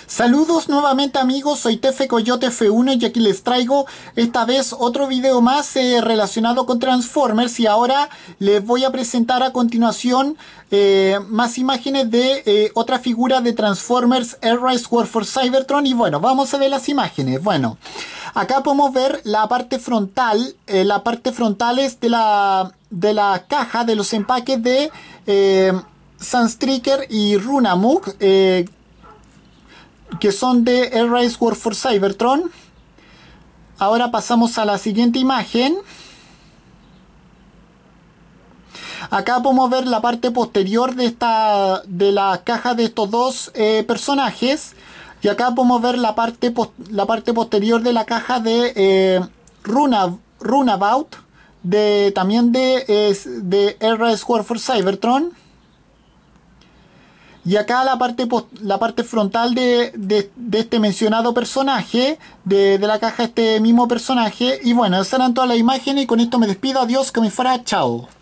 Saludos nuevamente amigos, soy Tefe Coyote F1 y aquí les traigo esta vez otro video más relacionado con Transformers, y ahora les voy a presentar a continuación más imágenes de otra figura de Transformers Air Race War for Cybertron. Y bueno, vamos a ver las imágenes. Bueno, acá podemos ver la parte frontal, la parte frontales de la caja de los empaques de Sunstreaker y Runamuk, que son de Air Race War for Cybertron. Ahora pasamos a la siguiente imagen. Acá podemos ver la parte posterior de la caja de estos dos personajes. Y acá podemos ver la parte posterior de la caja de Runabout, también de Air Race War for Cybertron. Y acá la parte frontal de este mencionado personaje, de la caja de este mismo personaje. Y bueno, esas eran todas las imágenes y con esto me despido. Adiós, que me fuera, chao.